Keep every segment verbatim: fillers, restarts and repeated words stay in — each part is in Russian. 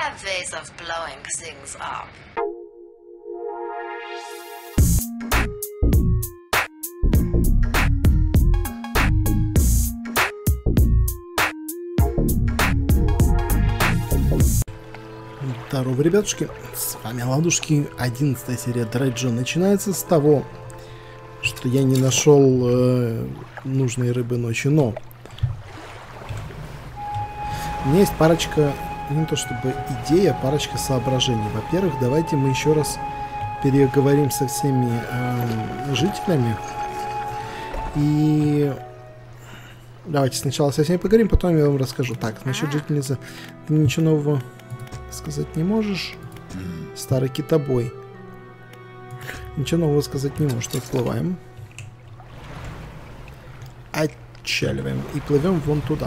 have ways of blowing things up. Здорово, ребятушки, с вами Ладушки. Одиннадцатая серия Драйджо начинается с того, что я не нашел э, нужной рыбы ночью, но у меня есть парочка, не то чтобы идея, а парочка соображений. Во-первых, давайте мы еще раз переговорим со всеми э, жителями. И давайте сначала со всеми поговорим, потом я вам расскажу. Так, насчет жительницы, ты ничего нового сказать не можешь? Старый китобой. Ничего нового сказать не можешь. Отплываем. Отчаливаем. И плывем вон туда.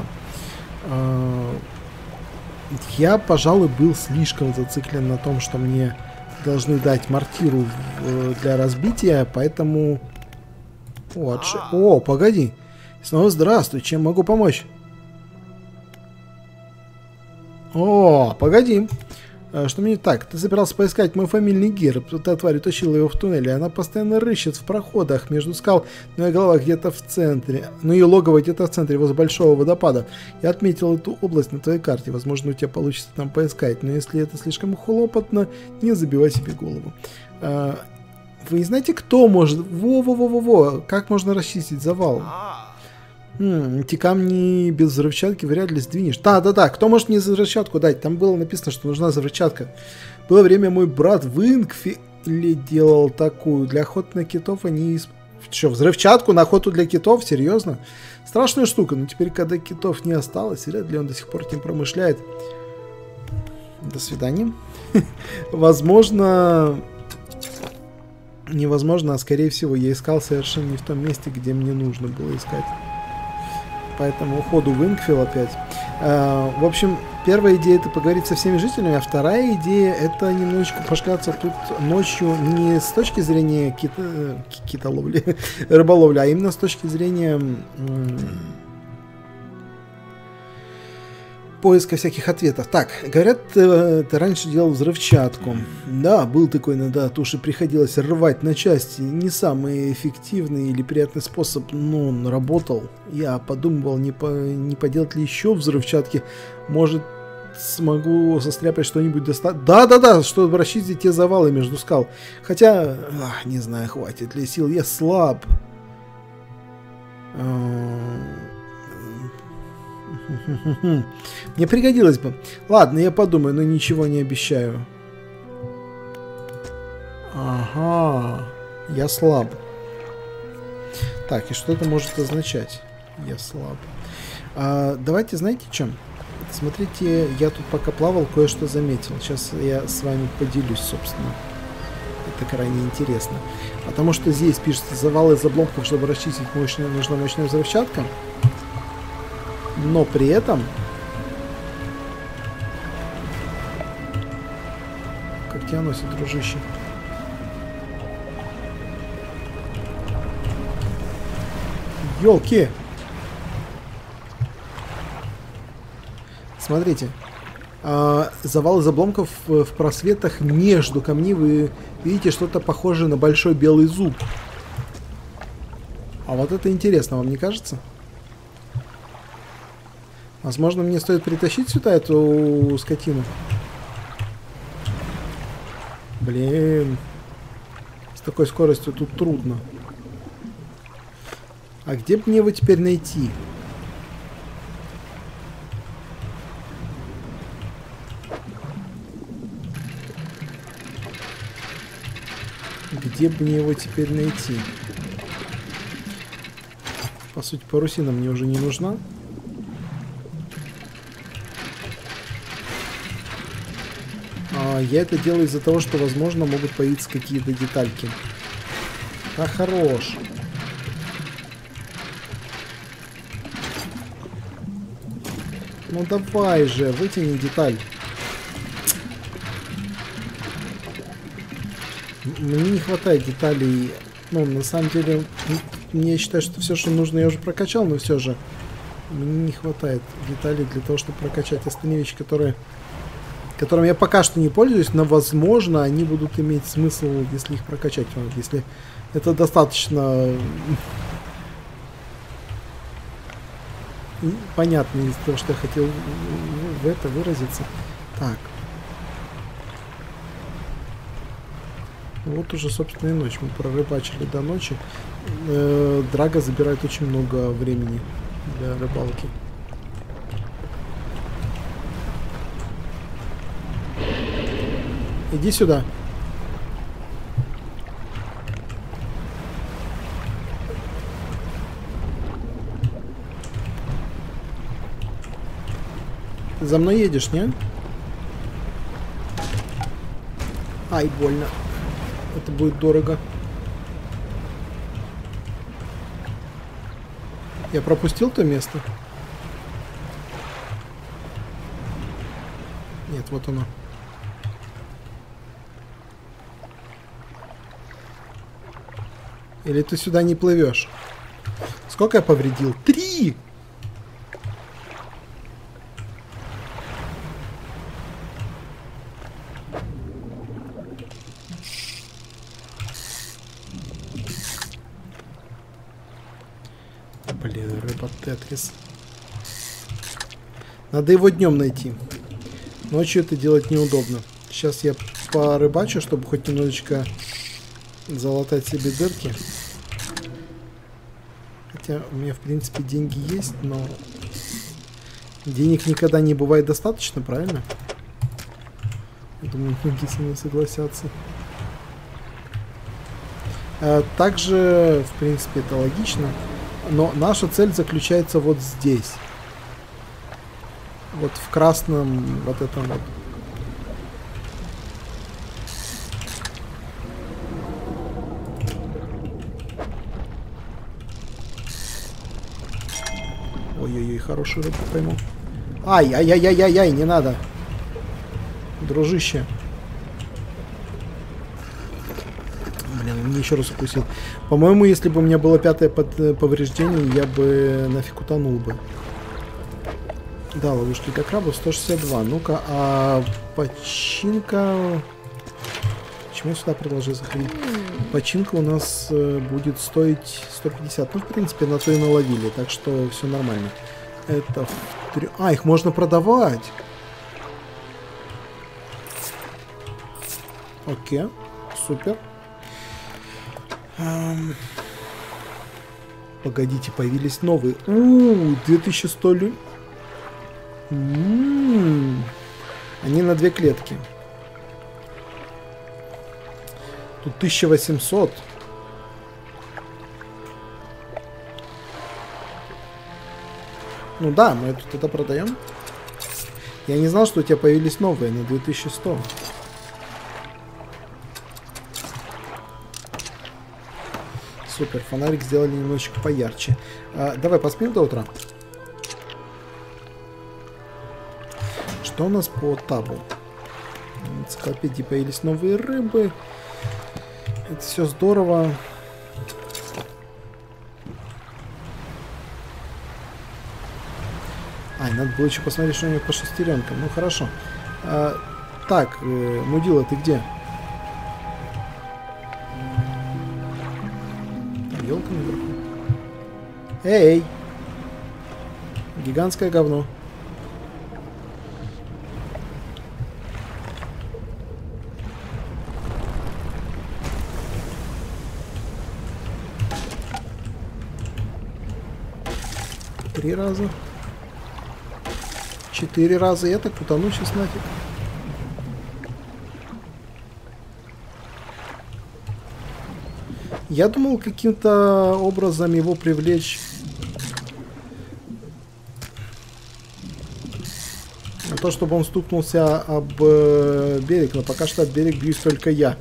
Я, пожалуй, был слишком зациклен на том, что мне должны дать мортиру для разбития, поэтому... О, отш... О, погоди. Снова здравствуй. Чем могу помочь? О, погоди. Что мне так? Ты собирался поискать мой фамильный герб. Та тварь утащила его в туннеле. Она постоянно рыщет в проходах между скал. Но ее голова где-то в центре. Но ее логово где-то в центре возле большого водопада. Я отметил эту область на твоей карте. Возможно, у тебя получится там поискать. Но если это слишком хлопотно, не забивай себе голову. А, вы не знаете, кто может... Во-во-во-во-во. Как можно расчистить завал? М-м, эти камни без взрывчатки вряд ли сдвинешь. Да-да-да, кто может мне взрывчатку дать? Там было написано, что нужна взрывчатка. Было время, мой брат в Инкфиле делал такую. Для охоты на китов они... Исп... Что, взрывчатку на охоту для китов? Серьезно? Страшная штука, но теперь, когда китов не осталось, вряд ли он до сих пор этим промышляет. До свидания. Возможно... Невозможно, а скорее всего я искал совершенно не в том месте, где мне нужно было искать. Поэтому уходу в Инкфилл опять. А, в общем, первая идея — это поговорить со всеми жителями, а вторая идея — это немножечко пошкаться тут ночью не с точки зрения кита... китоловли, рыболовли, а именно с точки зрения поиска всяких ответов. Так, говорят, ты, ты раньше делал взрывчатку. Да, был такой иногда, туши приходилось рвать на части. Не самый эффективный или приятный способ, но он работал. Я подумывал, не, по, не поделать ли еще взрывчатки. Может, смогу состряпать что-нибудь достаточно... Да-да-да, чтобы расчистить те завалы между скал. Хотя, ах, не знаю, хватит ли сил, я слаб. Мне пригодилось бы. Ладно, я подумаю, но ничего не обещаю. Ага, я слаб. Так, и что это может означать? Я слаб. А, давайте, знаете, чем? Смотрите, я тут пока плавал, кое-что заметил. Сейчас я с вами поделюсь, собственно. Это крайне интересно. Потому что здесь пишется: завалы из обломков, чтобы расчистить мощную, нужна мощная взрывчатка. Но при этом... Как тебя носит, дружище? Ёлки! Смотрите. А, завал из обломков в, в просветах между камней. Вы видите что-то похожее на большой белый зуб. А вот это интересно, вам не кажется? Возможно, мне стоит притащить сюда эту скотину. Блин. С такой скоростью тут трудно. А где бы мне его теперь найти? Где бы мне его теперь найти? По сути, парусина мне уже не нужна. Я это делаю из-за того, что, возможно, могут появиться какие-то детальки. А, хорош. Ну давай же, вытяни деталь. Мне не хватает деталей. Ну, на самом деле, я считаю, что все, что нужно, я уже прокачал, но все же мне не хватает деталей для того, чтобы прокачать остальные вещи, которые которым я пока что не пользуюсь, но, возможно, они будут иметь смысл, если их прокачать. Если это достаточно понятно из того, что я хотел в это выразиться. Так. Вот уже, собственно, и ночь. Мы прорыбачили до ночи. Э, Драга забирает очень много времени для рыбалки. Иди сюда. Ты за мной едешь, не? Ай, больно. Это будет дорого. Я пропустил то место? Нет, вот оно. Или ты сюда не плывешь? Сколько я повредил? Три! Блин, рыба Тетрис. Надо его днем найти. Ночью это делать неудобно. Сейчас я порыбачу, чтобы хоть немножечко залатать себе дырки. Хотя у меня, в принципе, деньги есть, но денег никогда не бывает достаточно, правильно? Я думаю, многие со мной согласятся. А также, в принципе, это логично. Но наша цель заключается вот здесь. Вот в красном вот этом вот. Ой-ой-ой, хорошую рыбу пойму. Ай-яй-яй-яй-яй, не надо. Дружище. Блин, мне еще раз укусил. По-моему, если бы у меня было пятое под повреждение, я бы нафиг утонул бы. Да, ловушки для крабов сто шестьдесят два. Ну-ка, а починка... Почему я сюда продолжаю заходить? Починка у нас э, будет стоить сто пятьдесят. Ну, в принципе, на то и наловили, так что все нормально. Это в трё... А, их можно продавать. Окей, супер. Эм... Погодите, появились новые. У-у-у, две тысячи сто лю... М-м-м. Они на две клетки. Тут тысяча восемьсот. Ну да, мы тут это продаем. Я не знал, что у тебя появились новые на две тысячи сто. Супер, фонарик сделали немножечко поярче. А, давай поспим до утра. Что у нас по табу? В энциклопедии появились новые рыбы. Это все здорово. Ай, надо было еще посмотреть, что у него по шестеренкам. Ну хорошо. А, так, э, Мудила, ты где? Там елка наверху. Эй! Гигантское говно. Три раза. Четыре раза. Я так утону сейчас нафиг. Я думал каким-то образом его привлечь на то, чтобы он стукнулся об э, берег, но пока что об берег бьюсь только я.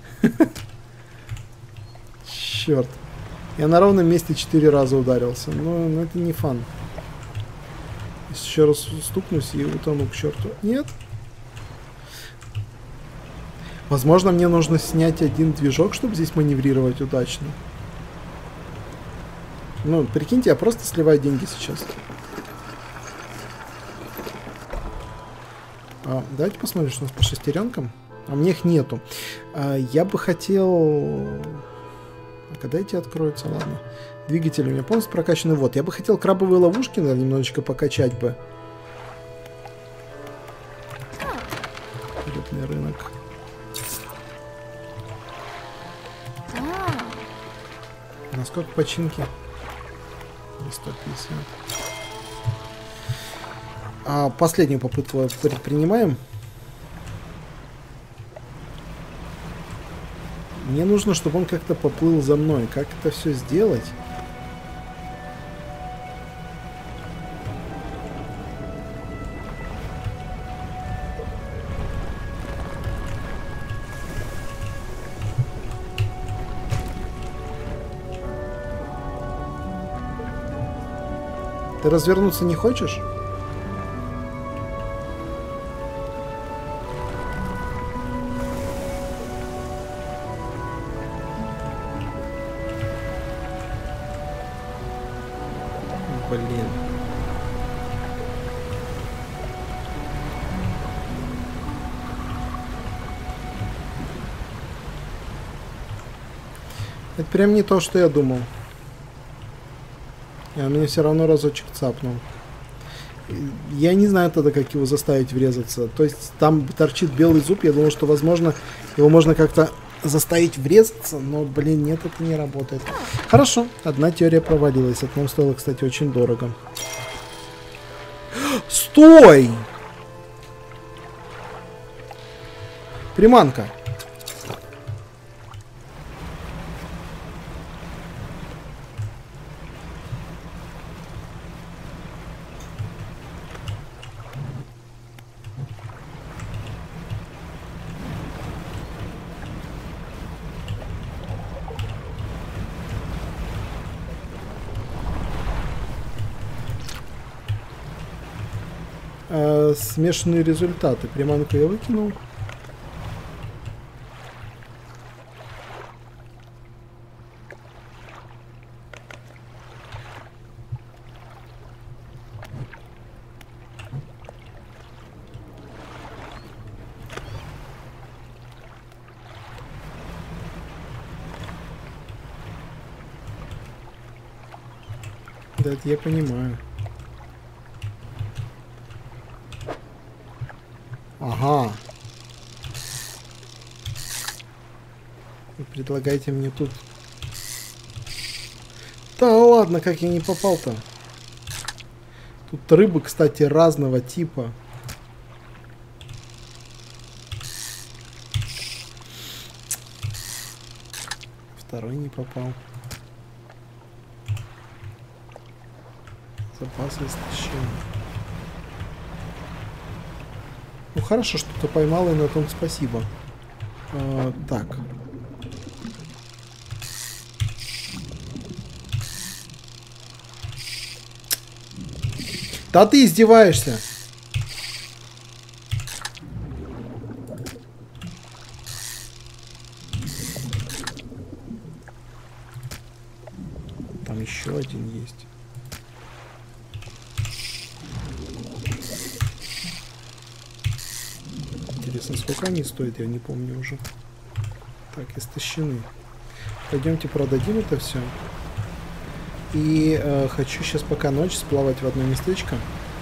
Черт. Я на ровном месте четыре раза ударился. Но, но это не фан. Если еще раз стукнусь и утону к черту. Нет. Возможно, мне нужно снять один движок, чтобы здесь маневрировать удачно. Ну, прикиньте, я просто сливаю деньги сейчас. А, давайте посмотрим, что у нас по шестеренкам. А у меня их нету. А, я бы хотел... А когда эти откроются? Ладно. Двигатель у меня полностью прокачанный. Вот, я бы хотел крабовые ловушки, наверное, немножечко покачать бы. Рыбный рынок. Насколько починки? сто пятьдесят. А последнюю попытку предпринимаем. Мне нужно, чтобы он как-то поплыл за мной. Как это все сделать? Ты развернуться не хочешь? Блин. Это прям не то, что я думал. И он меня все равно разочек цапнул. Я не знаю тогда, как его заставить врезаться. То есть там торчит белый зуб. Я думал, что, возможно, его можно как-то заставить врезаться. Но, блин, нет, это не работает. Хорошо, одна теория провалилась. Это нам стоило, кстати, очень дорого. Стой! Приманка. Смешанные результаты. Приманку я выкинул. Да, это я понимаю. Ага. Вы предлагаете мне тут... Да ладно, как я не попал-то. Тут рыбы, кстати, разного типа. Второй не попал. Запасы истощения. Ну хорошо, что-то поймал, и на том спасибо. А, так. Да ты издеваешься. Там еще один есть. Интересно, сколько они стоят, я не помню уже. Так, истощены. Пойдемте продадим это все. И э, хочу сейчас пока ночь сплавать в одно местечко.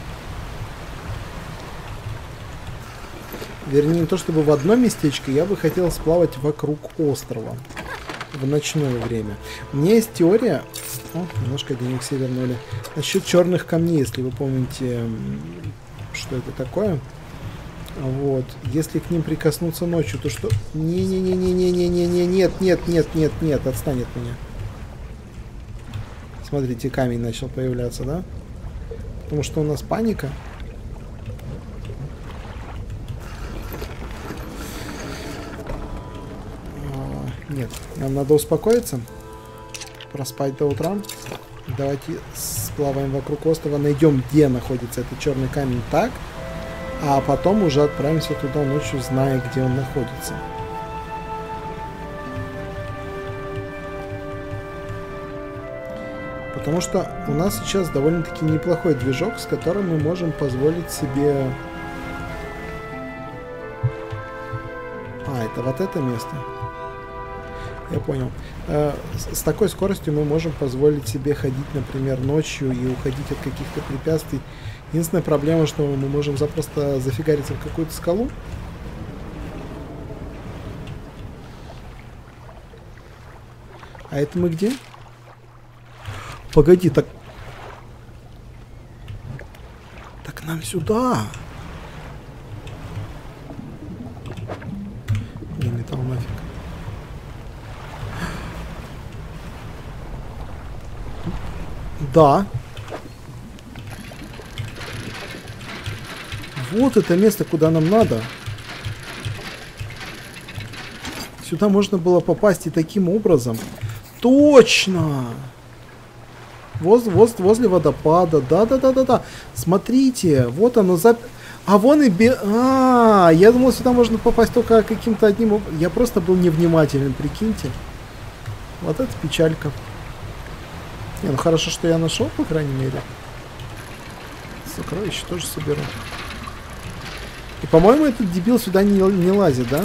Вернее, не то чтобы в одно местечко, я бы хотел сплавать вокруг острова. В ночное время. У меня есть теория... О, немножко денег все вернули. Насчет черных камней, если вы помните, что это такое. Вот. Если к ним прикоснуться ночью, то что... Не-не-не-не-не-не-не-не, нет, нет, нет, нет, нет, отстань от меня. Смотрите, камень начал появляться, да? Потому что у нас паника. А, нет, нам надо успокоиться. Проспать до утра. Давайте сплаваем вокруг острова, найдем, где находится этот черный камень, так. А потом уже отправимся туда ночью, зная, где он находится. Потому что у нас сейчас довольно-таки неплохой движок, с которым мы можем позволить себе А, это вот это место. Я понял. Э, с, с такой скоростью мы можем позволить себе ходить, например, ночью и уходить от каких-то препятствий. Единственная проблема, что мы можем запросто зафигариться в какую-то скалу. А это мы где? Погоди, так... Так нам сюда. Не, металл нафиг. Да. Вот это место, куда нам надо. Сюда можно было попасть и таким образом. Точно! Воз, воз, возле водопада. Да-да-да-да-да. Смотрите, вот оно. Зап... А вон и... Бе... А, я думал, сюда можно попасть только каким-то одним... Я просто был невнимателен, прикиньте. Вот это печалька. Не, ну хорошо, что я нашел, по крайней мере. Сокровища тоже соберу. И, по-моему, этот дебил сюда не, не лазит, да?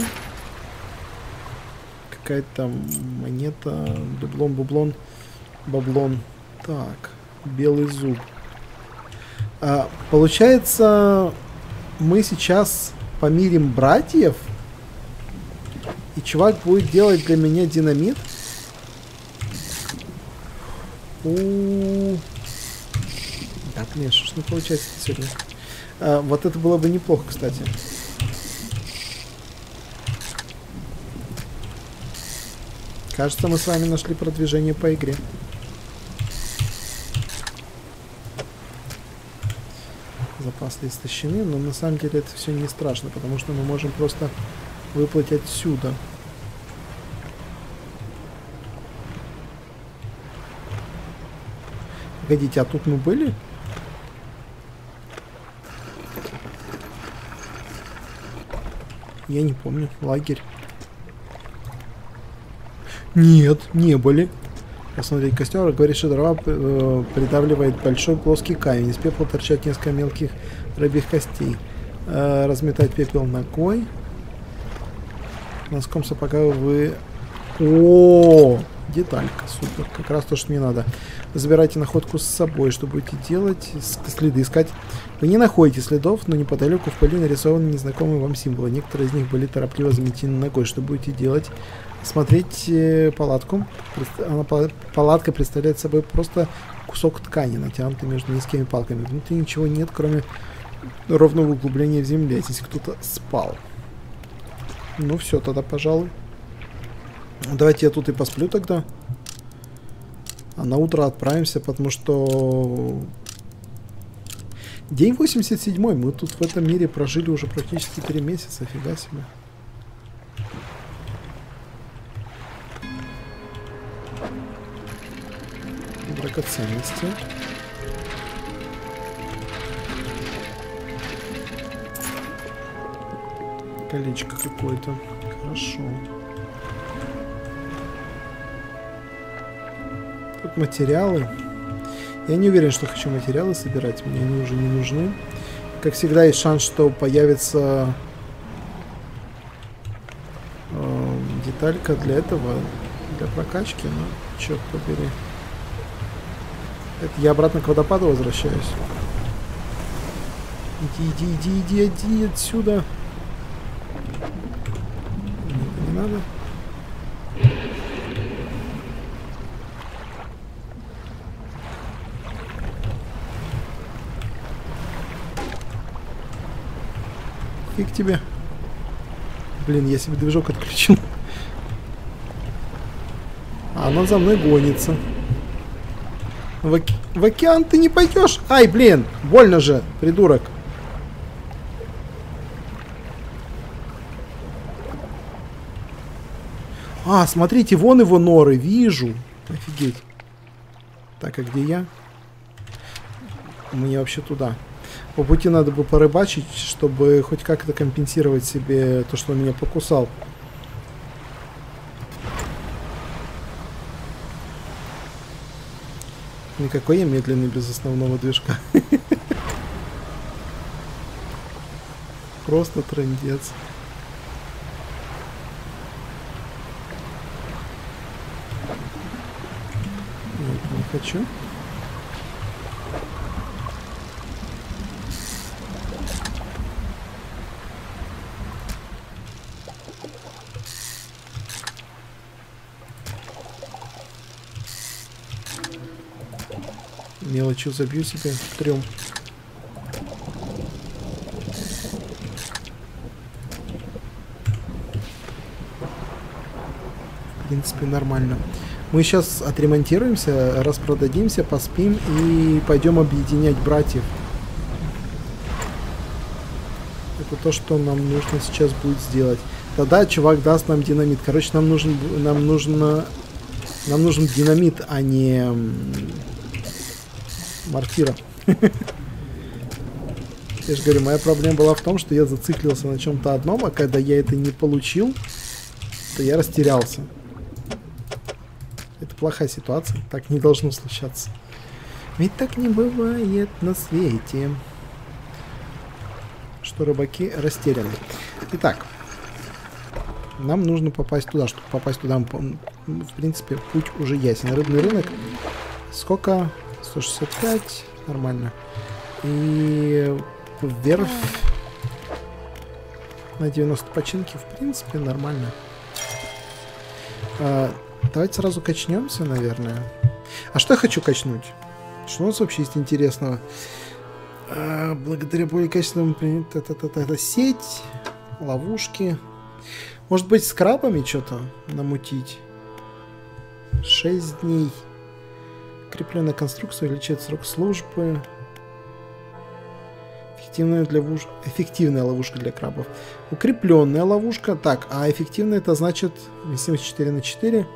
Какая-то там монета, дублон, бублон, баблон. Так, белый зуб. А, получается, мы сейчас помирим братьев, и чувак будет делать для меня динамит. У-у-у. Да, блин, что ж не получается сегодня. А, вот это было бы неплохо, кстати. Кажется, мы с вами нашли продвижение по игре. Запасы истощены, но на самом деле это все не страшно, потому что мы можем просто выплыть отсюда. Погодите, а тут мы были? Я не помню. Лагерь. Нет, не были. Посмотреть костер. Говорит, что дрова э, придавливает большой плоский камень. Из пепла торчат несколько мелких рыбьих костей. Э, разметать пепел ногой. Носком сапога вы... О, деталька, супер. Как раз то, что мне надо. Забирайте находку с собой. Что будете делать? Следы искать. Вы не находите следов, но неподалеку в пыли нарисованы незнакомые вам символы. Некоторые из них были торопливо заметены ногой. Что будете делать? Смотреть э, палатку. Она, палатка представляет собой просто кусок ткани, натянутый между низкими палками. Внутри ничего нет, кроме ровного углубления в земле. Здесь кто-то спал. Ну все, тогда, пожалуй. Давайте я тут и посплю тогда. А на утро отправимся, потому что... День восемьдесят седьмой. Мы тут в этом мире прожили уже практически три месяца. Фига себе. Драгоценности. Колечко какое-то. Хорошо. Тут материалы. Я не уверен, что хочу материалы собирать. Мне они уже не нужны. Как всегда, есть шанс, что появится э, деталька для этого, для прокачки. Ну, черт побери. Это я обратно к водопаду возвращаюсь. Иди, иди, иди, иди, иди отсюда. Не, не надо. Фиг тебе. Блин, я себе движок отключил. А она за мной гонится. В, оке... в океан ты не пойдешь. Ай, блин, больно же, придурок. А, смотрите, вон его норы, вижу. Офигеть. Так, а где я? Мне вообще туда. По пути надо бы порыбачить, чтобы хоть как-то компенсировать себе то, что он меня покусал. Никакой я медленный без основного движка. Просто трындец. хочу. Мелочью забью себе трем. В принципе, нормально. Мы сейчас отремонтируемся, распродадимся, поспим и пойдем объединять братьев. Это то, что нам нужно сейчас будет сделать. Тогда чувак даст нам динамит. Короче, нам нужен, нам нужно, нам нужен динамит, а не мортира. Я же говорю, моя проблема была в том, что я зациклился на чем-то одном, а когда я это не получил, то я растерялся. Это плохая ситуация, так не должно случаться. Ведь так не бывает на свете, что рыбаки растеряны. Итак, нам нужно попасть туда. Чтобы попасть туда, в принципе, путь уже ясен. Рыбный рынок. Сколько? сто шестьдесят пять. Нормально. И верфь на девяносто починки, в принципе, нормально. А, давайте сразу качнемся, наверное. А что я хочу качнуть? Что у нас вообще есть интересного? А, благодаря более качественному... Это сеть, ловушки. Может быть, с крабами что-то намутить? шесть дней. Крепленная конструкция увеличивает срок службы. Эффективная, для вуш... Эффективная ловушка для крабов. Укрепленная ловушка. Так, а эффективная это значит вместимость четыре на четыре.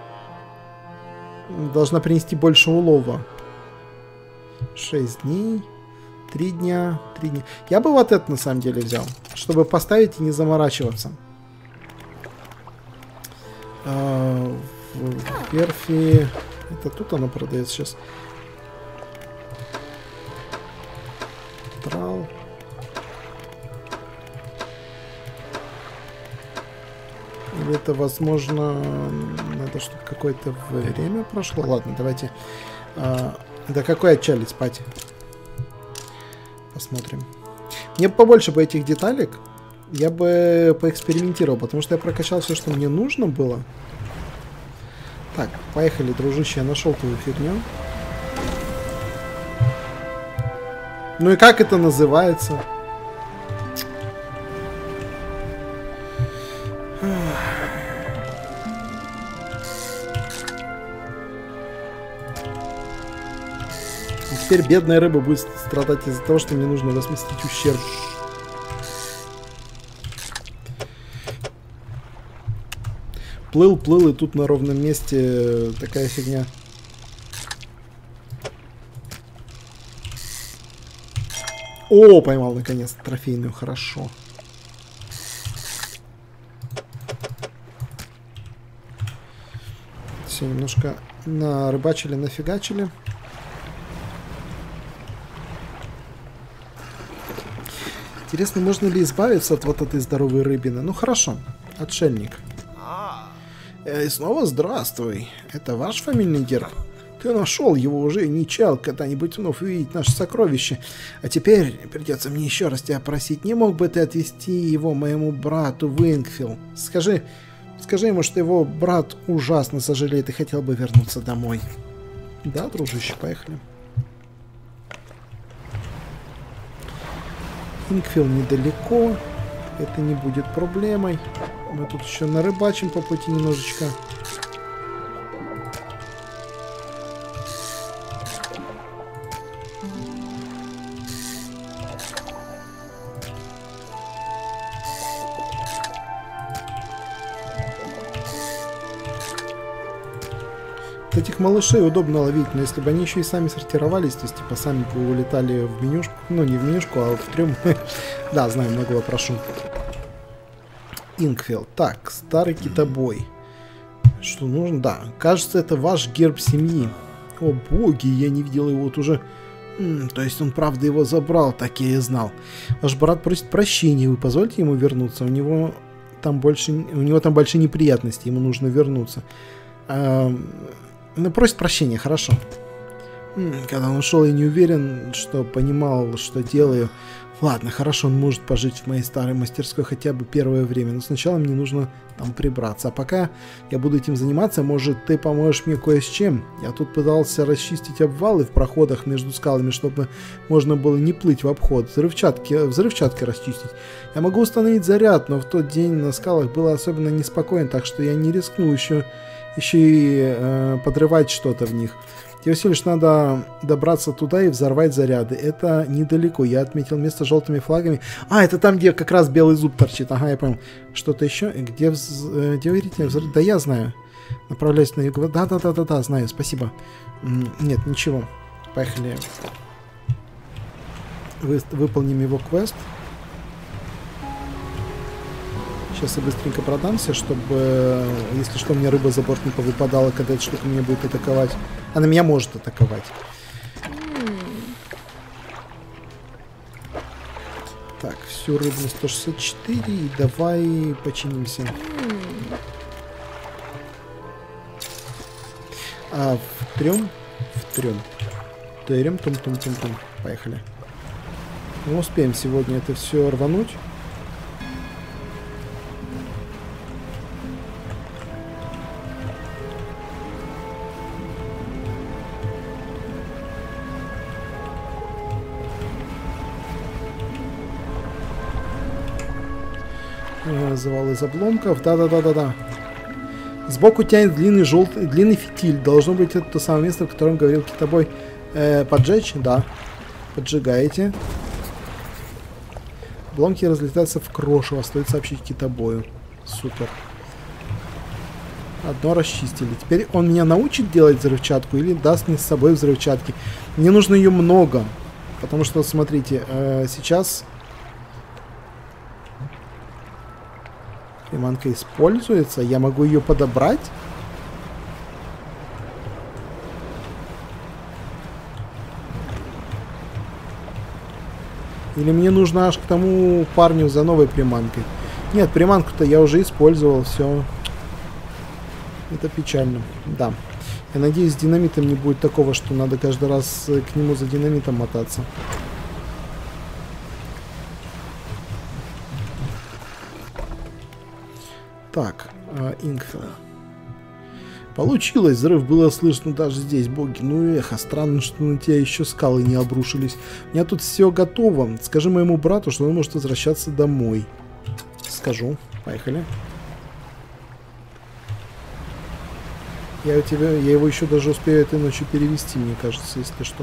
Должна принести больше улова. шесть дней. три дня. три дня. Я бы вот это на самом деле взял. Чтобы поставить и не заморачиваться. А, в верфи... Это тут оно продается сейчас. Трал. Или это, возможно, надо, чтобы какое-то время прошло. Ладно, давайте. А, да какой отчали спать? Посмотрим. Мне побольше бы этих деталек. Я бы поэкспериментировал, потому что я прокачал все, что мне нужно было. Так, поехали, дружище, я нашел твою фигню. Ну и как это называется? И теперь бедная рыба будет страдать из-за того, что мне нужно возместить ущерб. Плыл, плыл, и тут на ровном месте такая фигня. О, поймал наконец трофейную, хорошо. Все, немножко нарыбачили, нафигачили. Интересно, можно ли избавиться от вот этой здоровой рыбины? Ну хорошо, отшельник. И снова здравствуй. Это ваш фамильный герб? Ты нашел его уже, не чаял когда-нибудь вновь увидеть наше сокровище. А теперь придется мне еще раз тебя просить, не мог бы ты отвезти его моему брату в Инкфилл? Скажи, скажи ему, что его брат ужасно сожалеет и хотел бы вернуться домой. Да, дружище, поехали. Инкфилл недалеко. Это не будет проблемой. Мы тут еще нарыбачим по пути немножечко. Этих малышей удобно ловить, но если бы они еще и сами сортировались, то есть типа сами бы улетали в менюшку, ну не в менюшку, а в трюм. Да, знаю, многого прошу. Инкфилл. Так, старый китобой. Что нужно? Да, кажется, это ваш герб семьи. О боги, я не видел его вот уже. М-м, то есть он правда его забрал, так я и знал. Ваш брат просит прощения, вы позвольте ему вернуться? У него там больше, у него там большие неприятности, ему нужно вернуться. А, Ну, просит прощения, хорошо. Когда он ушел, я не уверен, что понимал, что делаю. Ладно, хорошо, он может пожить в моей старой мастерской хотя бы первое время, но сначала мне нужно там прибраться. А пока я буду этим заниматься, может, ты поможешь мне кое с чем? Я тут пытался расчистить обвалы в проходах между скалами, чтобы можно было не плыть в обход, взрывчатки, взрывчатки расчистить. Я могу установить заряд, но в тот день на скалах было особенно неспокойно, так что я не рискну еще, еще и э, подрывать что-то в них. Тебе всего лишь надо добраться туда и взорвать заряды. Это недалеко. Я отметил место желтыми флагами. А, это там, где как раз белый зуб торчит. Ага, я понял. Что-то еще? Где, вз... где вы говорите? Взор... Да я знаю. Направляюсь на юг. Да-да-да-да-да, знаю. Спасибо. Нет, ничего. Поехали. Вы... Выполним его квест. Сейчас я быстренько продамся, чтобы, если что, мне рыба за борт не повыпадала, когда эта штука меня будет атаковать. Она меня может атаковать. Так, всю рыбу сто шестьдесят четыре, и давай починимся. А в трем? В трем. Трем, тум, тум, тум, тум. Поехали. Мы успеем сегодня это все рвануть. Завал из обломков. Да-да-да-да-да. Сбоку тянет длинный желтый, длинный фитиль. Должно быть это то самое место, о котором говорил китобой. Э, поджечь? Да. Поджигаете. Обломки разлетаются в крошево. Стоит сообщить китобою. Супер. Одно расчистили. Теперь он меня научит делать взрывчатку или даст мне с собой взрывчатки. Мне нужно ее много. Потому что, смотрите, э, сейчас... Приманка используется. Я могу ее подобрать. Или мне нужно аж к тому парню за новой приманкой? Нет, приманку-то я уже использовал. Все. Это печально. Да. Я надеюсь, с динамитом не будет такого, что надо каждый раз к нему за динамитом мотаться. Так, Ингфилл. Получилось, взрыв было слышно даже здесь, боги. Ну эхо, странно, что на тебя еще скалы не обрушились. У меня тут все готово. Скажи моему брату, что он может возвращаться домой. Скажу. Поехали. Я у тебя, я его еще даже успею этой ночью перевести, мне кажется, если что.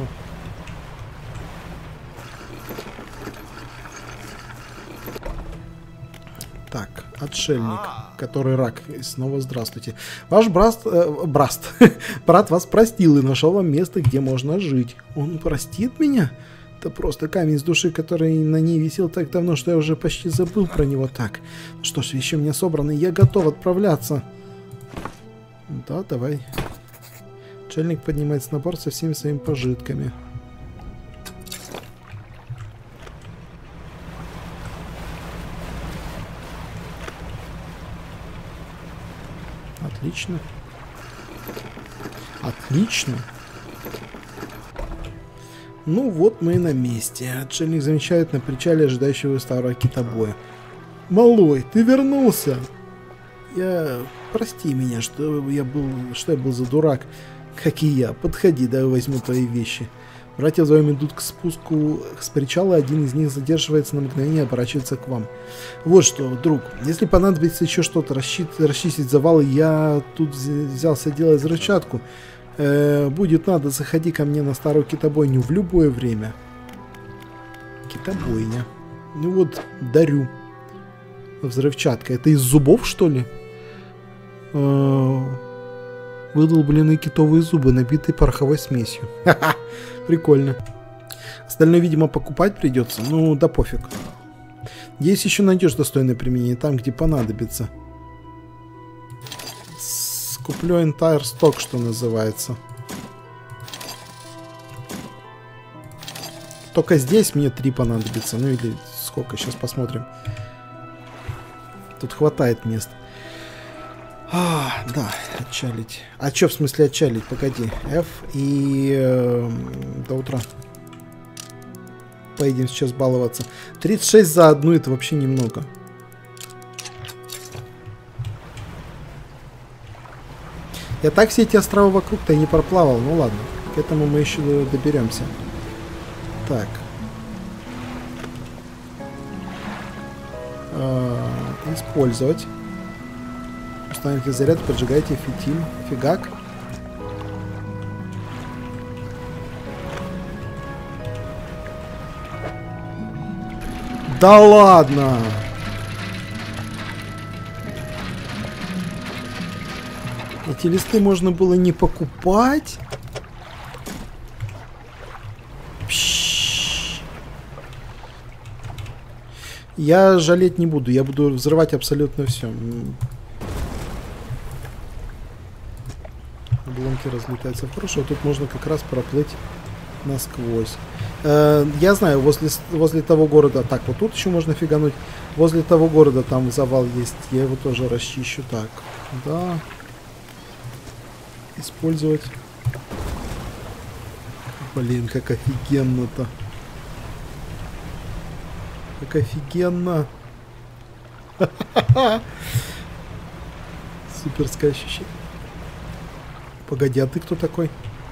Так, отшельник, который рак. И снова здравствуйте. Ваш брат, э, брат, брат вас простил и нашел вам место, где можно жить. Он простит меня? Это просто камень с души, который на ней висел так давно, что я уже почти забыл про него. Так, что ж, вещи у меня собраны, я готов отправляться. Да, давай. Отшельник поднимается на борт со всеми своими пожитками. Отлично. Отлично. Ну вот мы и на месте. Отшельник замечает на причале ожидающего старого китобоя. Малой, ты вернулся. Я... Прости меня, что я был... Что я был за дурак. Как и я. Подходи, да возьму твои вещи. Братья вдвоем идут к спуску с причала, один из них задерживается на мгновение и оборачивается к вам. Вот что, друг, если понадобится еще что-то расчистить завалы, я тут взялся делать взрывчатку. Э, будет надо, заходи ко мне на старую китобойню в любое время. Китобойня. Ну вот, дарю. Взрывчатка. Это из зубов, что ли? Э, выдолбленные китовые зубы, набитые пороховой смесью. Ха-ха. Прикольно. Остальное, видимо, покупать придется. Ну, да пофиг. Здесь еще найдешь достойное применение, там, где понадобится. Скуплю entire stock, что называется. Только здесь мне три понадобится. Ну или сколько, сейчас посмотрим. Тут хватает мест. А, да, отчалить. А чё в смысле отчалить? Погоди. F и э, до утра. Поедем сейчас баловаться. тридцать шесть за одну, это вообще немного. Я так все эти острова вокруг-то и не проплавал. Ну ладно, к этому мы еще доберемся. Так. Э, использовать. Установите заряд, поджигайте фитиль. Фигак. Да ладно! Эти листы можно было не покупать? Пш. Я жалеть не буду, я буду взрывать абсолютно все. Обломки разлетаются. Хорошо, тут можно как раз проплыть насквозь. Э, я знаю, возле, возле того города... Так, вот тут еще можно фигануть. Возле того города там завал есть. Я его тоже расчищу. Так, да. Использовать. Блин, как офигенно-то. Как офигенно. Суперское ощущение. Погоди, а ты кто такой?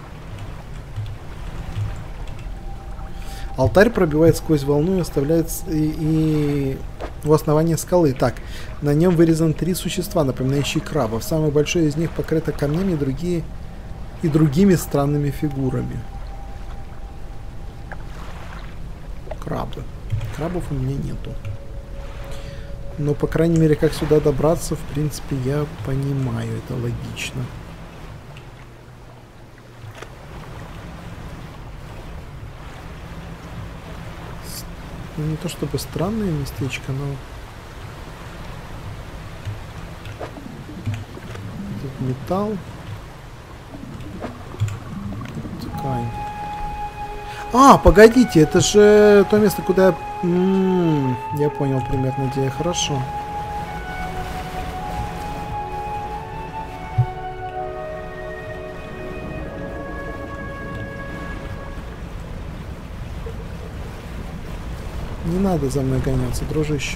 Алтарь пробивает сквозь волну и оставляет и, и у основания скалы. Так, на нем вырезаны три существа, напоминающие крабов. Самый большой из них покрыто камнями, и другие и другими странными фигурами. Крабы. Крабов у меня нету. Но, по крайней мере, как сюда добраться, в принципе, я понимаю. Это логично. Ну, не то чтобы странное местечко, но... Тут металл. Тут ткань. А, погодите, это же то место, куда я... М-м, я понял примерно, где я. Хорошо. Не надо за мной гоняться, дружище.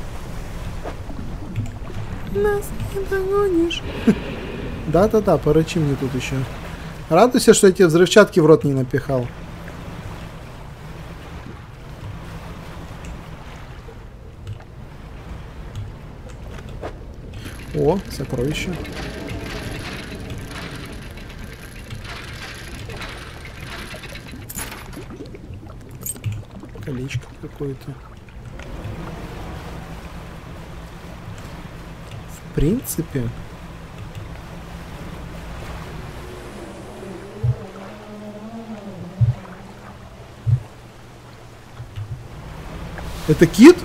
Нас не догонишь. Да-да-да, порычи мне тут еще. Радуйся, что я тебе взрывчатки в рот не напихал. О, сокровище. Колечко какое-то. В принципе... Это кит?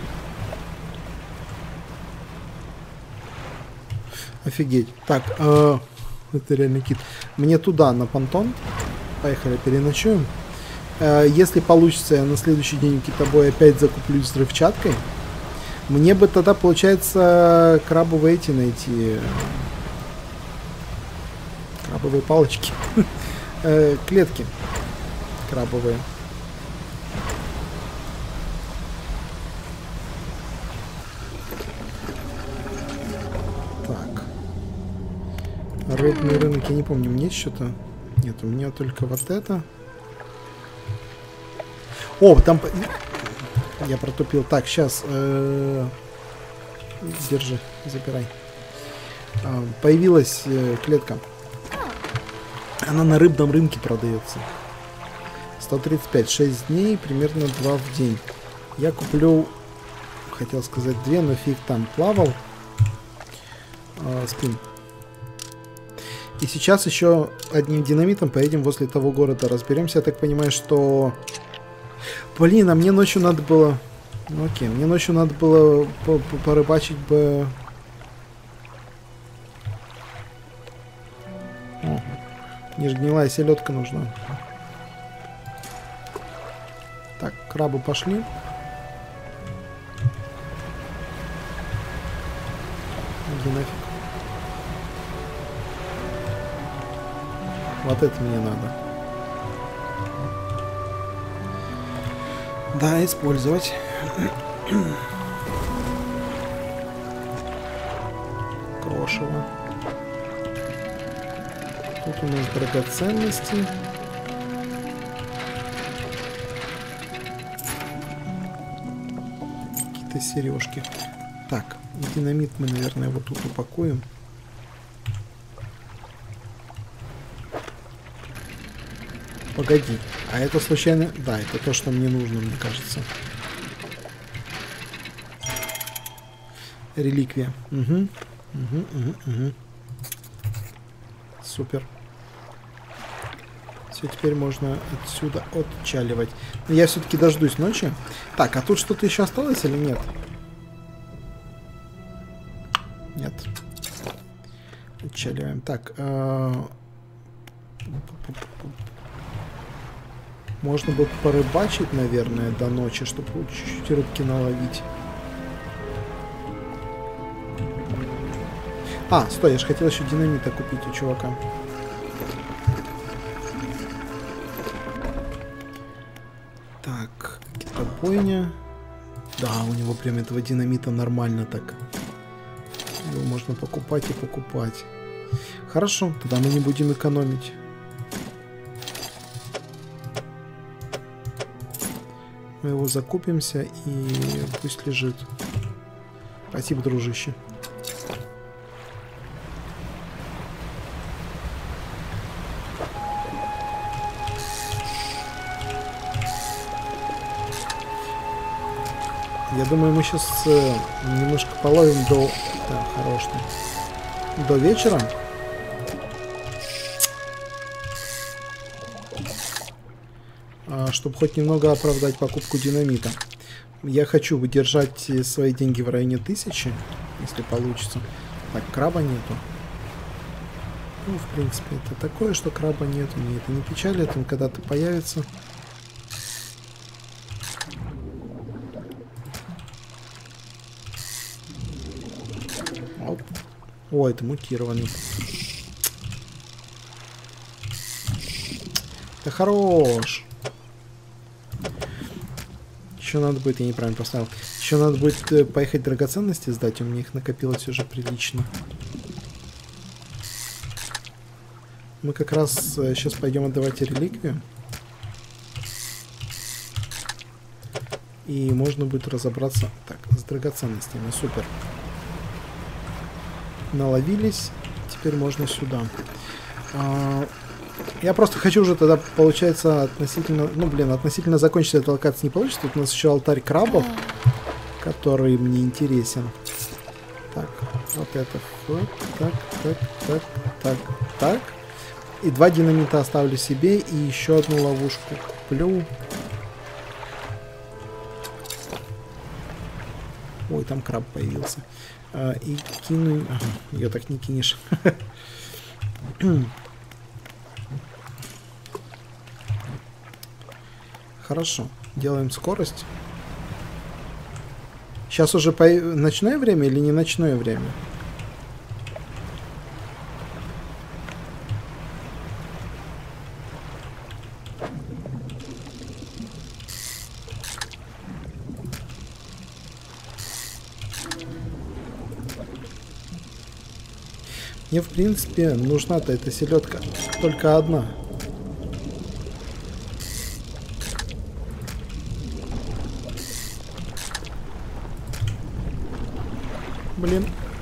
Офигеть. Так, э, это реально кит. Мне туда, на понтон. Поехали, переночуем. Э, если получится, я на следующий день китобой опять закуплюсь взрывчаткой. Мне бы тогда, получается, крабовые эти найти. Крабовые палочки. э, клетки. Крабовые. Рыбный рынок, я не помню, мне что-то... Нет, у меня только вот это. О, там... Я протупил. Так, сейчас... Э -э держи, забирай. А, появилась э клетка. Она на рыбном рынке продается. сто тридцать пять, шесть дней, примерно два в день. Я куплю... Хотел сказать две, но фиг там плавал. А, спин. И сейчас еще одним динамитом поедем возле того города. Разберемся. Я так понимаю, что... Блин, а мне ночью надо было... Ну, окей, мне ночью надо было порыбачить бы... О, мне же гнилая селедка нужна. Так, крабы пошли. Иди нафиг. Вот это мне надо. Да, использовать. Крошево. Тут у нас драгоценности. Какие-то сережки. Так, динамит мы, наверное, вот тут упакуем. Погоди, а это случайно... Да, это то, что мне нужно, мне кажется. Реликвия. Угу. Угу, угу, угу. Супер. Все, теперь можно отсюда отчаливать. Но я все-таки дождусь ночи. Так, а тут что-то еще осталось или нет? Нет. Отчаливаем. Так. Э Можно бы порыбачить, наверное, до ночи, чтобы чуть-чуть рыбки наловить. А, стой, я же хотел еще динамита купить у чувака. Так, бойня. Да, у него прям этого динамита нормально так. Его можно покупать и покупать. Хорошо, тогда мы не будем экономить. Мы его закупимся и пусть лежит. Спасибо, дружище. Я думаю, мы сейчас э, немножко половим до... Да, хорош ты. До вечера. А, чтобы хоть немного оправдать покупку динамита. Я хочу выдержать свои деньги в районе тысячи, если получится. Так, краба нету. Ну, в принципе, это такое, что краба нету. Мне это не печалит, он когда-то появится. Оп. О, это мутированный. Да хорош. Еще надо будет, я неправильно поставил. Еще надо будет поехать драгоценности сдать. У меня их накопилось уже прилично. Мы как раз сейчас пойдем отдавать реликвию. И можно будет разобраться. Так, с драгоценностями. Супер. Наловились. Теперь можно сюда. А, я просто хочу уже тогда, получается, относительно... Ну, блин, относительно закончить эту локацию не получится. Тут у нас еще алтарь крабов, который мне интересен. Так, вот это. Вот, так, так, так, так, так. И два динамита оставлю себе. И еще одну ловушку куплю. Ой, там краб появился. А, и кину... Ага, ее так не кинешь. Хорошо. Делаем скорость. Сейчас уже по... ночное время или не ночное время? Мне, в принципе, нужна-то эта селедка только одна. Блин.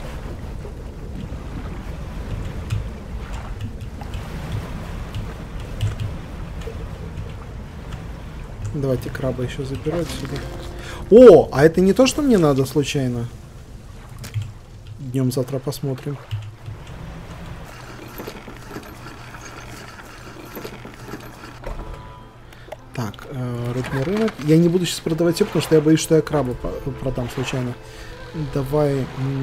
Давайте краба еще заберу отсюда. О, а это не то, что мне надо случайно? Днем завтра посмотрим. Так, э, рыбный рынок. Я не буду сейчас продавать все, потому что я боюсь, что я краба продам случайно. Давай...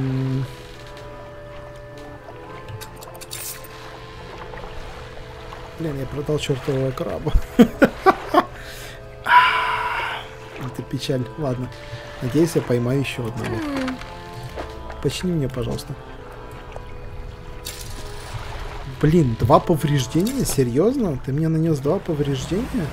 Блин, я продал чертового краба. Это печаль. Ладно. Надеюсь, я поймаю еще одного. Почини мне, пожалуйста. Блин, два повреждения? Серьезно? Ты мне нанес два повреждения?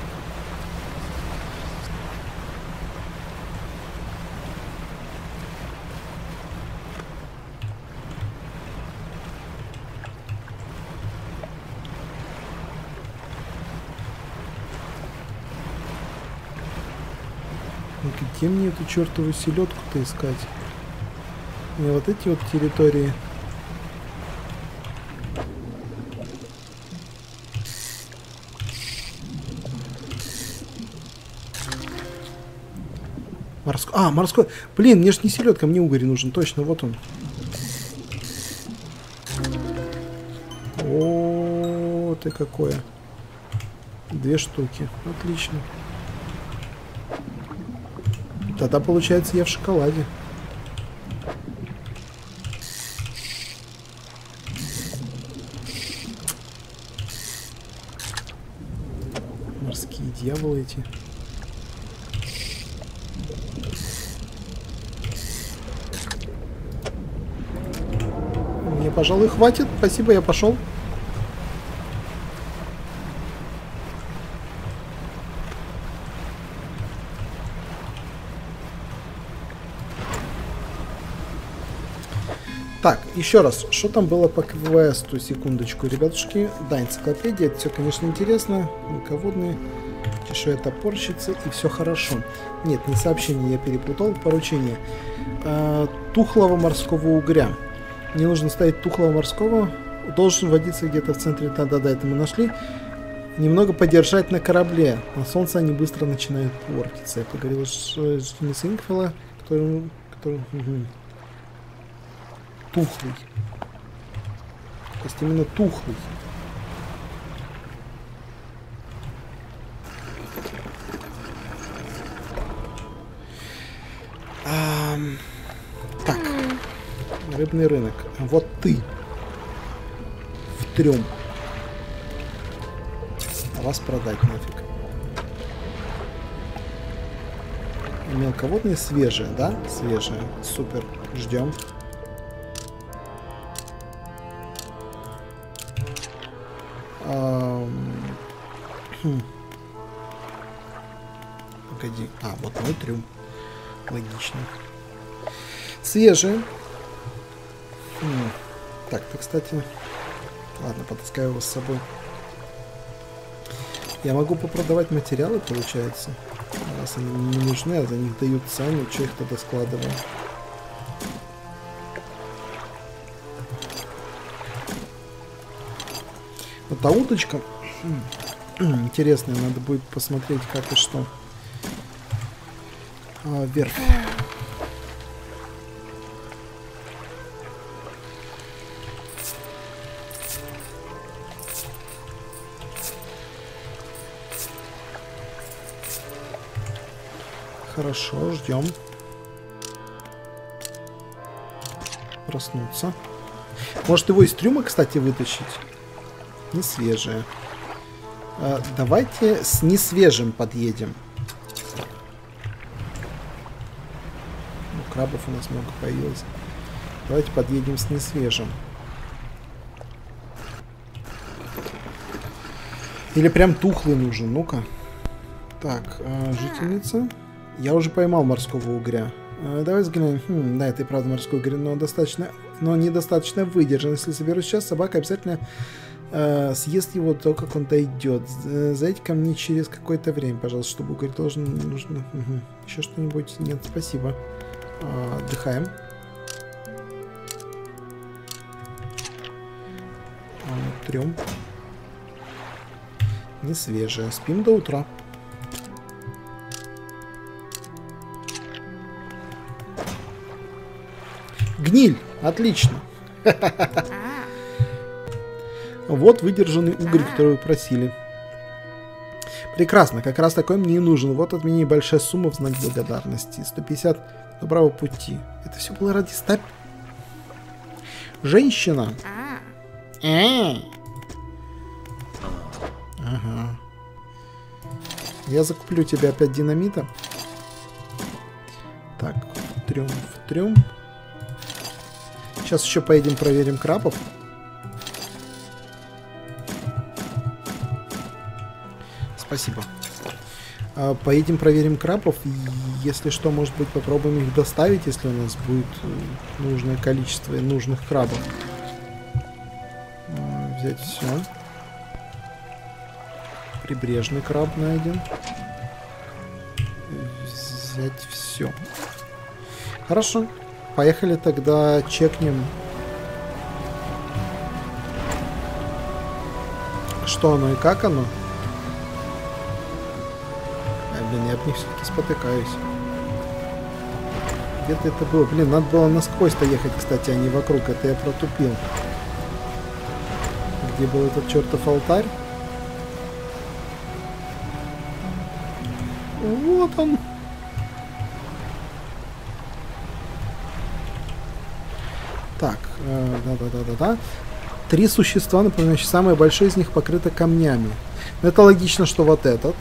Где мне эту чертову селедку-то искать? Мне вот эти вот территории. Морской. А, морской. Блин, мне же не селедка, мне угорь нужен. Точно, вот он. О, ты какое. Две штуки. Отлично. Тогда получается я в шоколаде. Морские дьяволы эти. Мне, пожалуй, хватит. Спасибо, я пошел. Так, еще раз, что там было по квесту? Секундочку, ребятушки. Да, энциклопедия, это все, конечно, интересно. Мелководные, чешуя топорщицы, и все хорошо. Нет, не сообщение, я перепутал, поручение. А, тухлого морского угря. Мне нужно ставить тухлого морского. Должен водиться где-то в центре. Да-да-да, это мы нашли. Немного подержать на корабле. На солнце они быстро начинают портиться. Я поговорил с Денис Инкфилла, который... который... Угу. Тухлый. То есть именно тухлый. А, так. Рыбный рынок. Вот ты. В трём. А вас продать нафиг. Мелководные свежие, да? Свежие. Супер. Ждем. Хм. Погоди. А, вот мой трюм. Логично. Свежие. Хм. Так, ты, кстати... Ладно, потаскаю его с собой. Я могу попродавать материалы, получается. Раз они не нужны, а за них дают цену, что их тогда складываю. Вот та удочка... Интересно, надо будет посмотреть, как и что. А, вверх. Хорошо, ждем. Проснуться. Может его из трюма, кстати, вытащить? Не свежее. А, давайте с несвежим подъедем. Ну, крабов у нас много появилось. Давайте подъедем с несвежим. Или прям тухлый нужен? Ну-ка. Так, а, жительница. Я уже поймал морского угря. А, давай взглянем. Хм, да, это и правда морской угрь, но достаточно, но недостаточно выдержан. Если соберусь сейчас, собака обязательно э, съест его то, как он дойдет. Зайдите ко мне через какое-то время, пожалуйста, чтобы угорь должен... Нужно... Угу. Еще что-нибудь? Нет, спасибо. А, отдыхаем. А, трем. Не свежая. Спим до утра. Гниль! Отлично! Вот выдержанный угорь, который вы просили. Прекрасно, как раз такой мне и нужен. Вот от меня небольшая сумма в знак благодарности. сто пятьдесят доброго пути. Это все было ради ста... Женщина! Ага. Я закуплю тебе опять динамита. Так, в трюм, в трюм. Сейчас еще поедем проверим крабов. Спасибо. А, поедем проверим крабов. И, если что, может быть, попробуем их доставить, если у нас будет нужное количество нужных крабов. А, взять все. Прибрежный краб найден. Взять все. Хорошо. Поехали тогда чекнем, что оно и как оно. А, блин, я об них все-таки спотыкаюсь. Где-то это было. Блин, надо было насквозь-то ехать, кстати, а не вокруг. Это я протупил. Где был этот чертов алтарь? Вот он. Так, да-да-да-да-да. Три существа, например, самое большое из них покрыто камнями. Это логично, что вот этот.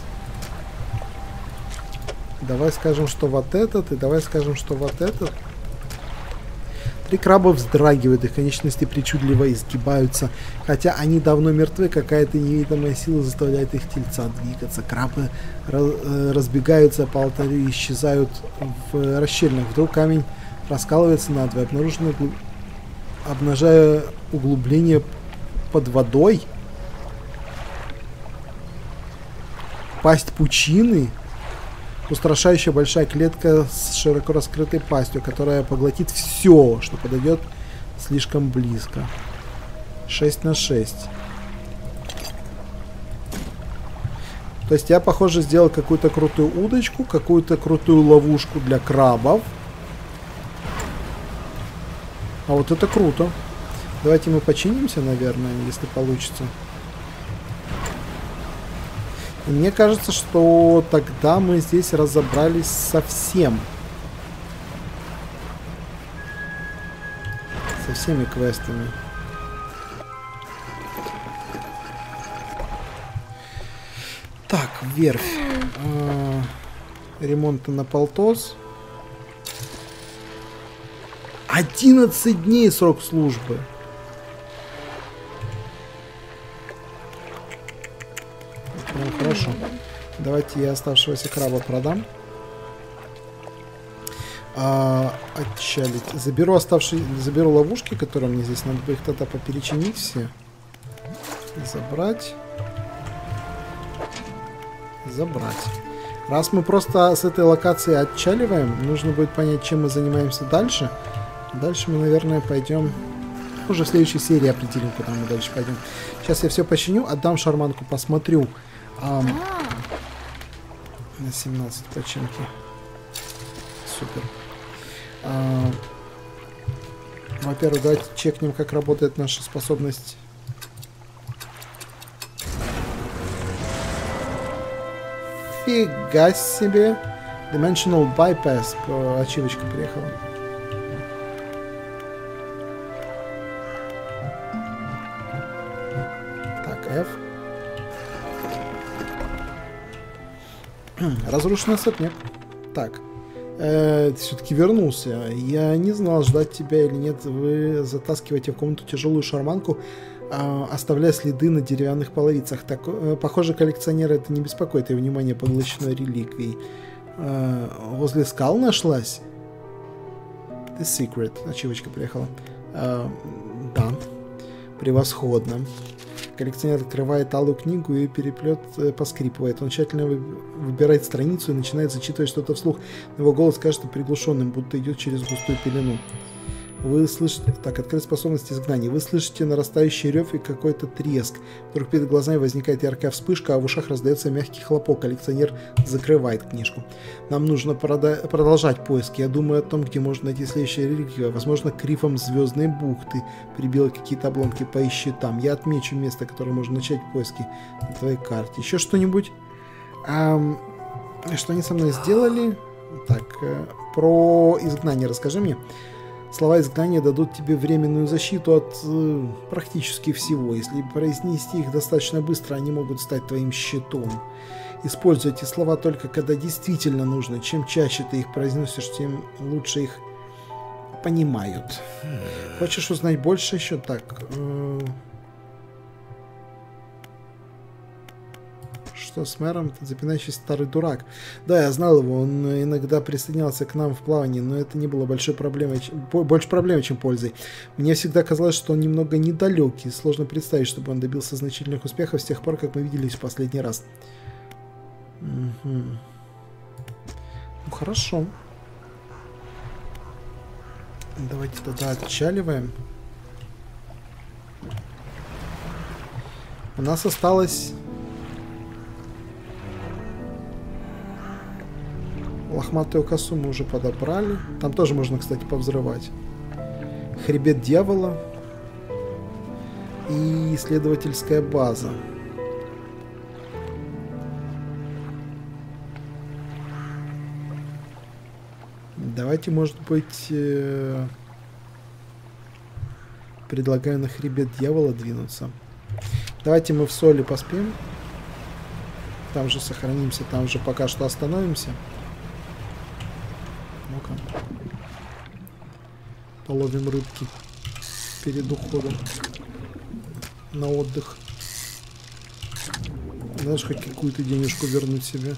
Давай скажем, что вот этот. И давай скажем, что вот этот. Три краба вздрагивают, их конечности причудливо изгибаются. Хотя они давно мертвы, какая-то невидимая сила заставляет их тельца двигаться. Крабы разбегаются по алтарю и исчезают в расщелинах. Вдруг камень раскалывается надвое, обнаружено, обнажая углубление под водой. Пасть пучины. Устрашающая большая клетка с широко раскрытой пастью, которая поглотит все, что подойдет слишком близко. шесть на шесть. То есть я, похоже, сделал какую-то крутую удочку, какую-то крутую ловушку для крабов. А вот это круто. Давайте мы починимся, наверное, если получится. И мне кажется, что тогда мы здесь разобрались со всем. Со всеми квестами. Так, верфь. А, ремонта на полтос. одиннадцать дней срок службы. Ну, хорошо. Давайте я оставшегося краба продам. А, отчалить. Заберу оставшие. Заберу ловушки, которые мне здесь. Надо бы их тогда поперечинить все. Забрать. Забрать. Раз мы просто с этой локации отчаливаем, нужно будет понять, чем мы занимаемся дальше. Дальше мы, наверное, пойдем... Уже в следующей серии определим, куда мы дальше пойдем. Сейчас я все починю, отдам шарманку, посмотрю. Ам... На семнадцать починки. Супер. А... Во-первых, давайте чекнем, как работает наша способность. Фига себе. Dimensional Bypass. Ачивочка приехала. Так, F. Разрушенный особняк. Так. Э, ты все-таки вернулся. Я не знал, ждать тебя или нет. Вы затаскиваете в комнату тяжелую шарманку, э, оставляя следы на деревянных половицах. Так, э, похоже, коллекционера это не беспокоит, и внимание поглощено реликвией. Э, возле скал нашлась? The Secret. Ачивочка приехала. Э, да. Превосходно. Коллекционер открывает алую книгу, и переплет э, поскрипывает. Он тщательно вы, выбирает страницу и начинает зачитывать что-то вслух. Его голос кажется приглушенным, будто идет через густую пелену. Вы слышите... Так, открыть способность изгнания. Вы слышите нарастающий рев и какой-то треск. Вдруг перед глазами возникает яркая вспышка, а в ушах раздается мягкий хлопок. Коллекционер закрывает книжку. Нам нужно прода... продолжать поиски. Я думаю о том, где можно найти следующую реликвию. Возможно, к рифам Звездной бухты прибило какие-то обломки. Поищи там. Я отмечу место, которое можно начать поиски на твоей карте. Еще что-нибудь? Ам... Что они со мной сделали? Так, э, про изгнание расскажи мне. Слова изгнания дадут тебе временную защиту от э, практически всего. Если произнести их достаточно быстро, они могут стать твоим щитом. Используй эти слова только когда действительно нужно. Чем чаще ты их произносишь, тем лучше их понимают. Хочешь узнать больше еще? Так. Э, что что с мэром этот запинающийся старый дурак. Да, я знал его, он иногда присоединялся к нам в плавании, но это не было большой проблемой, больше проблемой, чем пользой. Мне всегда казалось, что он немного недалекий, сложно представить, чтобы он добился значительных успехов с тех пор, как мы виделись в последний раз. Угу. Ну, хорошо. Давайте тогда отчаливаем. У нас осталось... Лохматую косу мы уже подобрали. Там тоже можно, кстати, повзрывать. Хребет дьявола. И исследовательская база. Давайте, может быть, э... предлагаю на хребет дьявола двинуться. Давайте мы в соли поспим. Там же сохранимся, там же пока что остановимся. Ну-ка. Половим рыбки перед уходом на отдых. Знаешь, хоть какую-то денежку вернуть себе.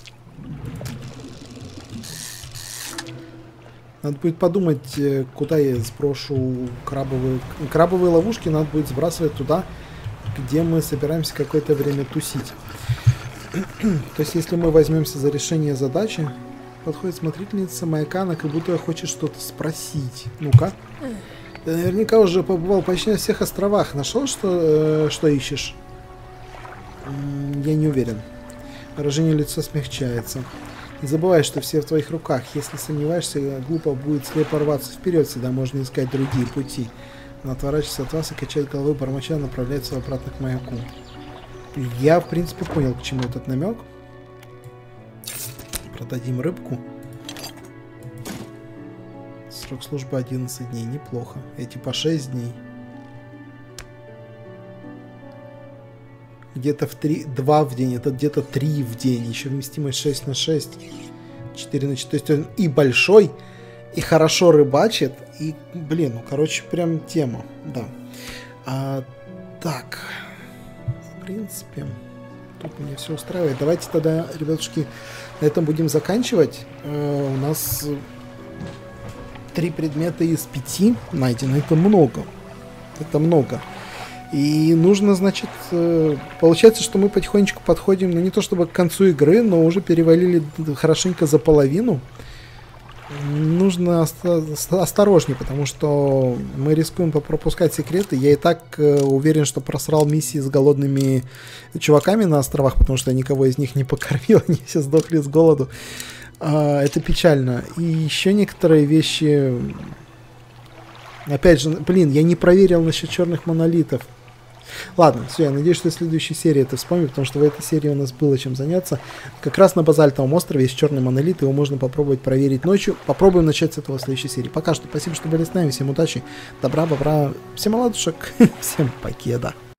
Надо будет подумать, куда я сброшу крабовые... Крабовые ловушки надо будет сбрасывать туда, где мы собираемся какое-то время тусить. То есть, если мы возьмемся за решение задачи, подходит смотрительница маяка, она как будто хочет что-то спросить. Ну-ка. Ты наверняка уже побывал почти на всех островах. Нашел, что, э, что ищешь? Я не уверен. Выражение лица смягчается. Не забывай, что все в твоих руках. Если сомневаешься, глупо будет слепо рваться вперед. Всегда можно искать другие пути. Она отворачивается от вас и качает головой, бормоча, направляется обратно к маяку. Я, в принципе, понял, к чему этот намек. Продадим рыбку. Срок службы одиннадцать дней. Неплохо. Эти по шесть дней. Где-то в три, два в день. Это где-то три в день. Еще вместимость шесть на шесть. четыре на четыре. То есть он и большой, и хорошо рыбачит. И, блин, ну, короче, прям тема. Да. А, так. В принципе, тут меня все устраивает. Давайте тогда, ребятушки, на этом будем заканчивать. Uh, у нас три предмета из пяти найдено. Это много. Это много. И нужно, значит, получается, что мы потихонечку подходим, ну не то чтобы к концу игры, но уже перевалили хорошенько за половину. Нужно осторожнее, потому что мы рискуем пропускать секреты. Я и так уверен, что просрал миссии с голодными чуваками на островах, потому что я никого из них не покормил, они все сдохли с голоду. Это печально. И еще некоторые вещи... Опять же, блин, я не проверил насчет черных монолитов. Ладно, все, я надеюсь, что в следующей серии это вспомню, потому что в этой серии у нас было чем заняться. Как раз на базальтовом острове есть черный монолит, его можно попробовать проверить ночью. Попробуем начать с этого в следующей серии. Пока что спасибо, что были с нами, всем удачи, добра, бобра, всем ладушек, всем покеда.